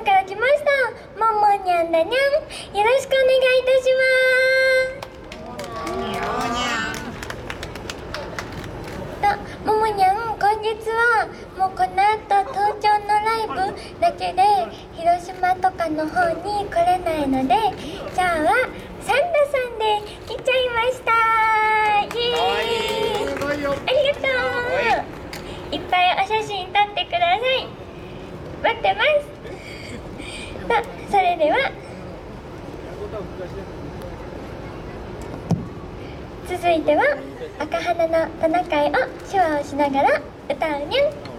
から来ましたももにゃんだにゃん、よろしくお願いいたしますと、ももにゃん、今月はもうこの後東京のライブだけで広島とかの方に来れないので、じゃあはサンタさんで来ちゃいました。イエーイ、ありがとう。いっぱいお写真撮ってください。待ってますと、それでは続いては赤花のトナカイを手話をしながら歌うにゃん。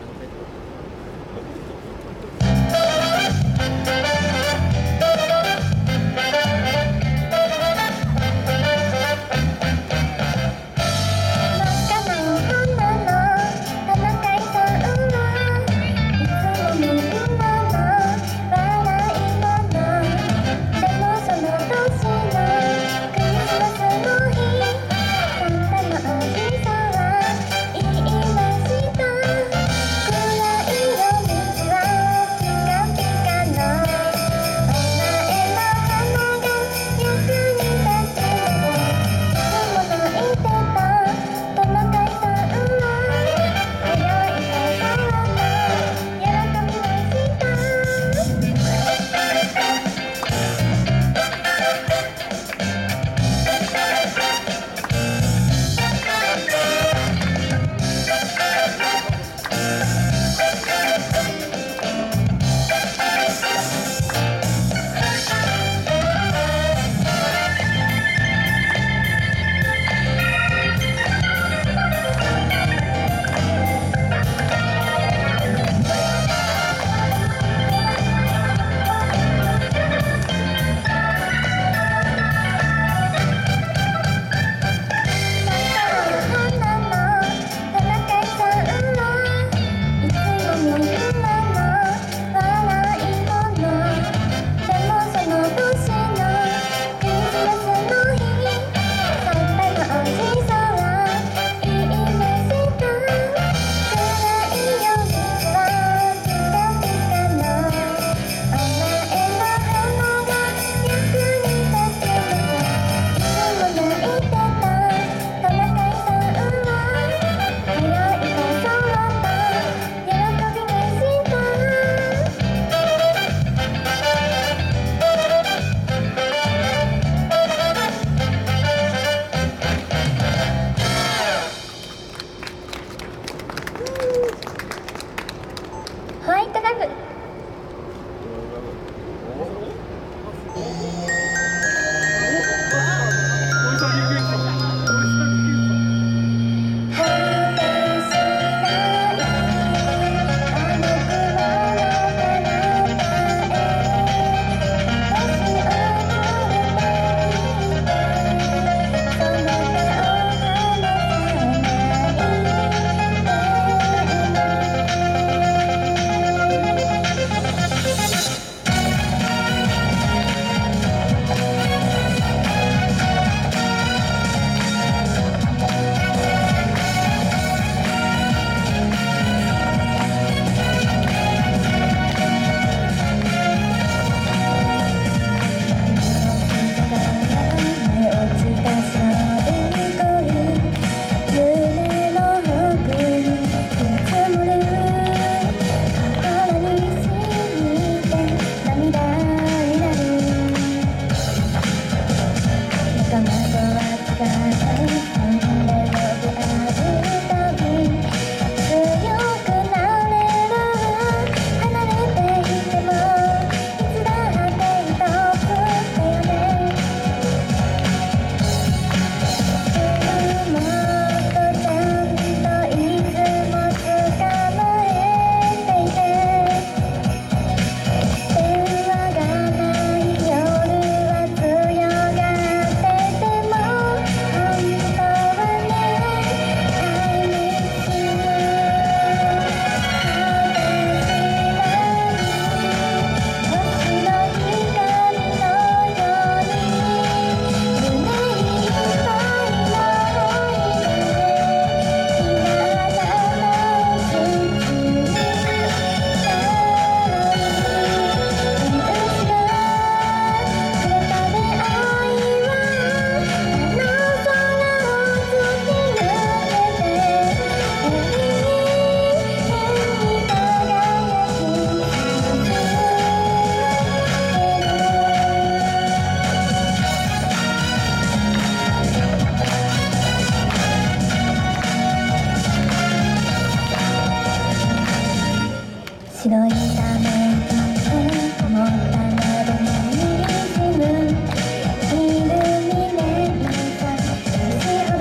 白いため息もったまるにじむイルミネーション年ほど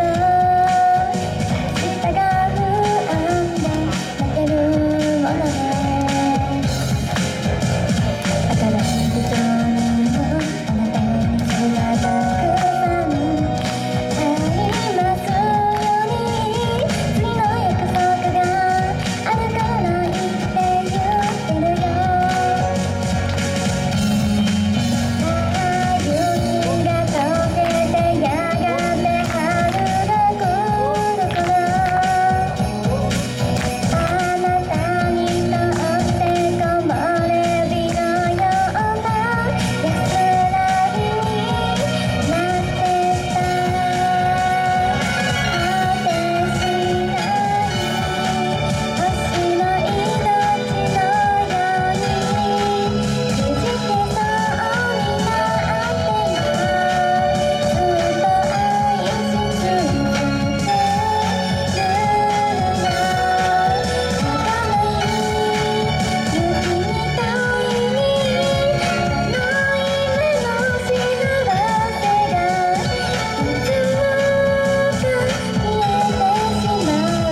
明日が不安で泣けるもので新しい人にもあなたに気がたくさんありますように次の約束があるから言って言ってるよ雪が溶けてやがて春が来るからあなたにとって木漏れ日のような安らぎになってた果てしない星の命のようにくじけそうになってもずっと愛し続けるよ雪みたいにあの夢の幸せがいつもか消えてしまう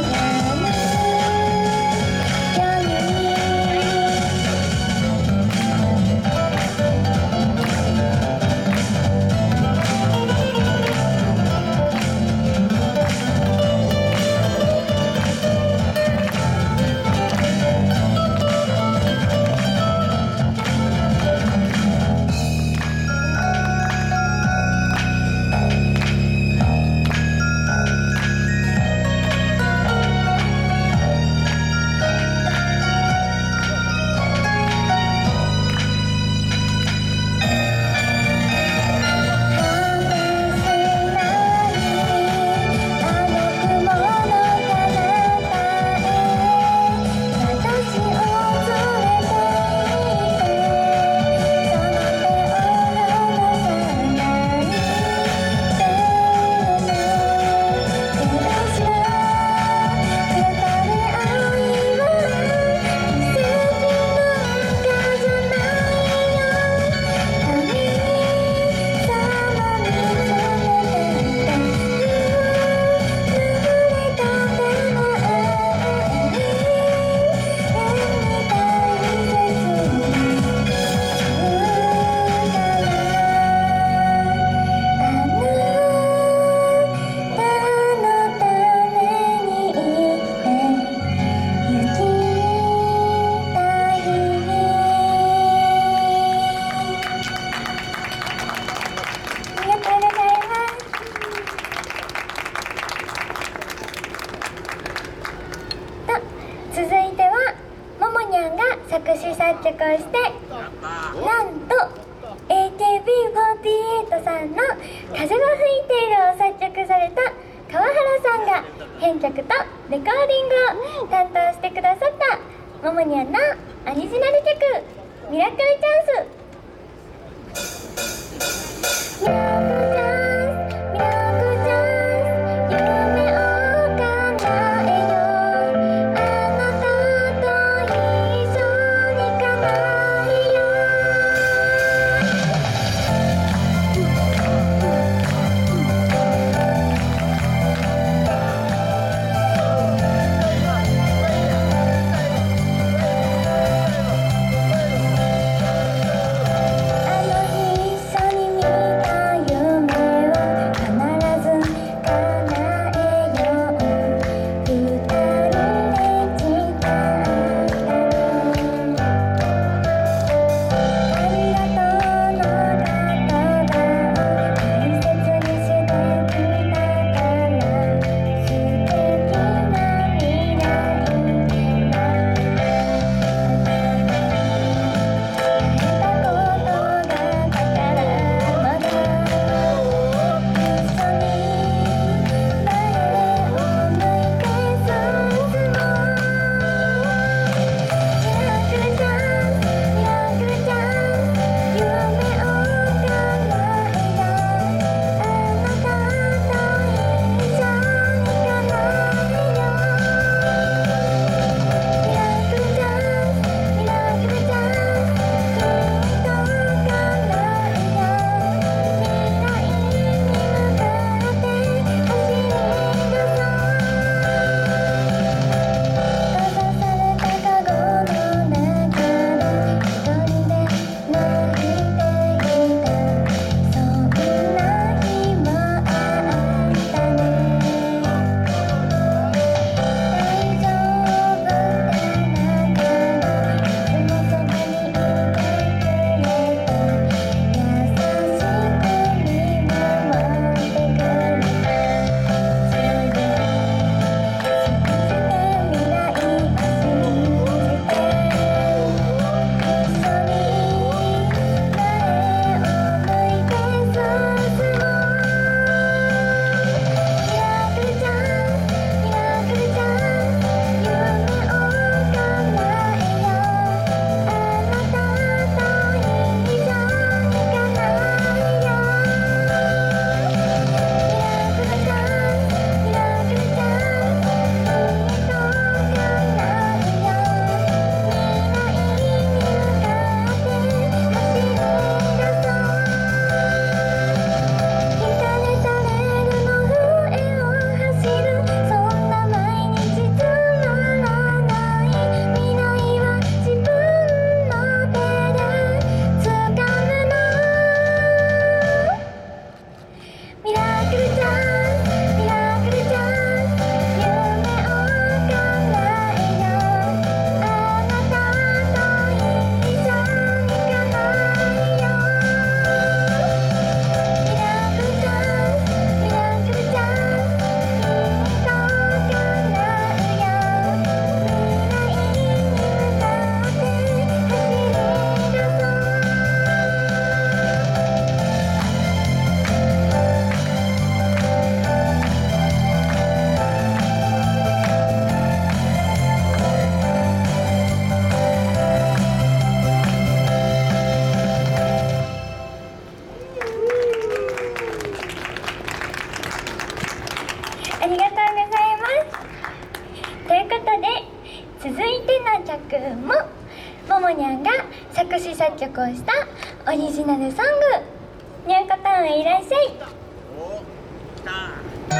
ように続いてはももにゃんが作詞作曲をしてなんと AKB48 さんの「風が吹いている」を作曲された川原さんが編曲とレコーディングを担当してくださったももにゃんのオリジナル曲「ミラクルチャンス」ミラクルチャンスミラクルチャンス夢を叶えようあなたと一緒に叶えよあの日一緒に見た夢曲もももにゃんが作詞作曲をしたオリジナルソング。にゃんこタウンへいらっしゃい。 お、来た。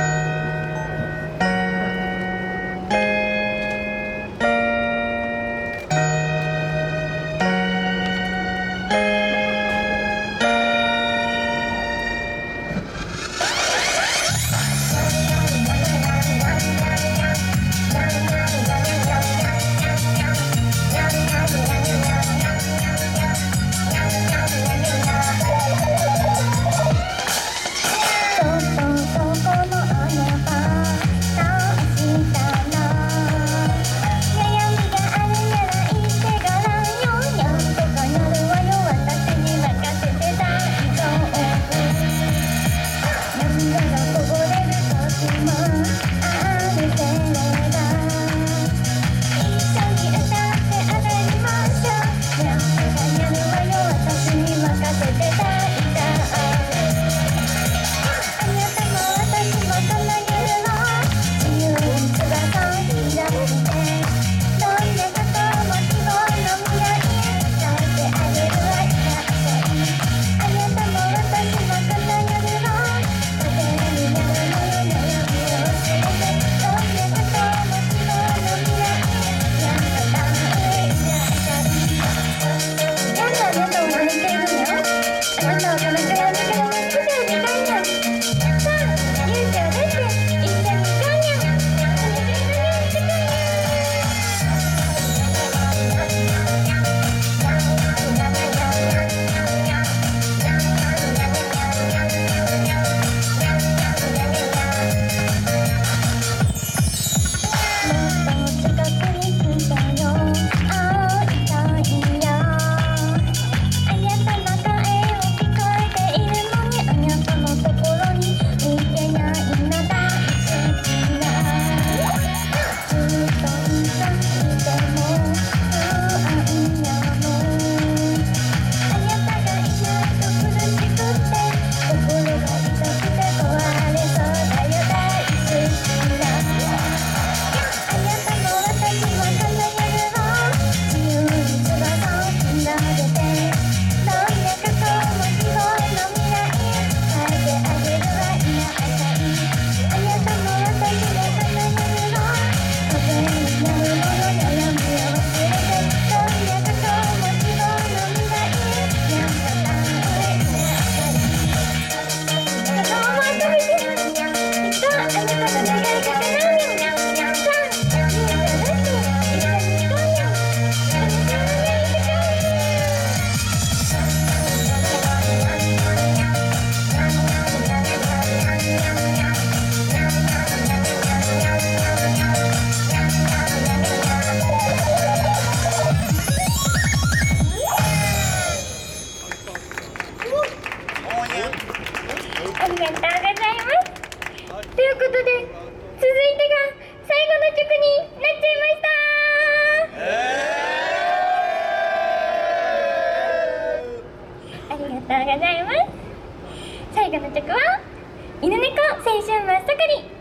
最後の曲は犬猫青春真っ盛り。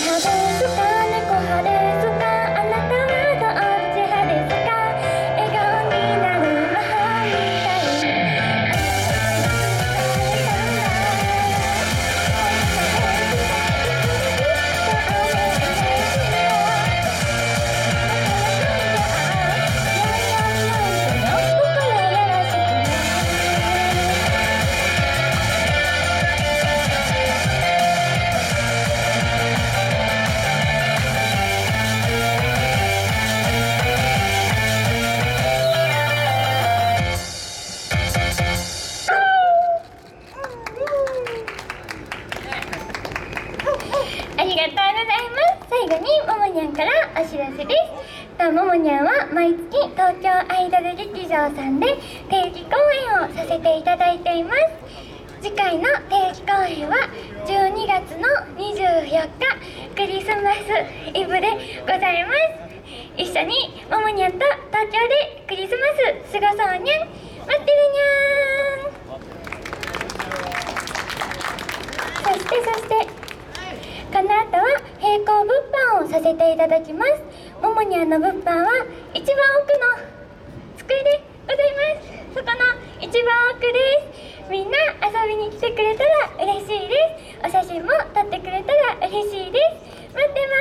ですか、猫派ですか、あなたはどっち派ですか。笑顔になる魔法みたい。ありがとうございます。最後にももにゃんからお知らせです。ももにゃんは毎月東京アイドル劇場さんで定期公演をさせていただいています。次回の定期公演は12月の24日クリスマスイブでございます。一緒にももにゃんと東京でクリスマス過ごそうにゃん。待ってるにゃーん。そしてこの後は並行物販をさせていただきます。ももにゃんの物販は一番奥の机でございます。そこの一番奥です。みんな遊びに来てくれたら嬉しいです。お写真も撮ってくれたら嬉しいです。待ってます。